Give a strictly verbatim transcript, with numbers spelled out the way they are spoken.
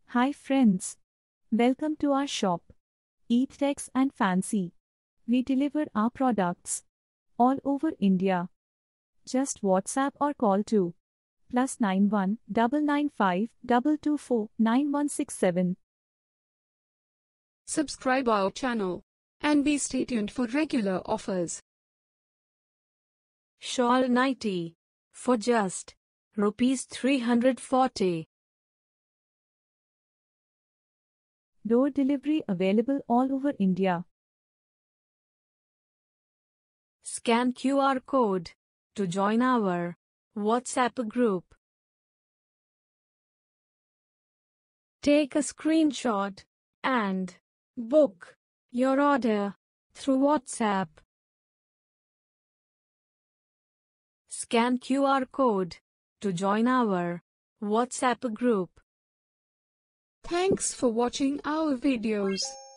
Hi friends. Welcome to our shop. Eat Tex and Fancy. We deliver our products all over India. Just WhatsApp or call to plus nine one nine nine five two two four nine one six seven. Subscribe our channel and be stay tuned for regular offers. Shawl Nighty for just rupees three hundred forty. Door delivery available all over India. Scan Q R code to join our WhatsApp group. Take a screenshot and book your order through WhatsApp. Scan Q R code to join our WhatsApp group. Thanks for watching our videos.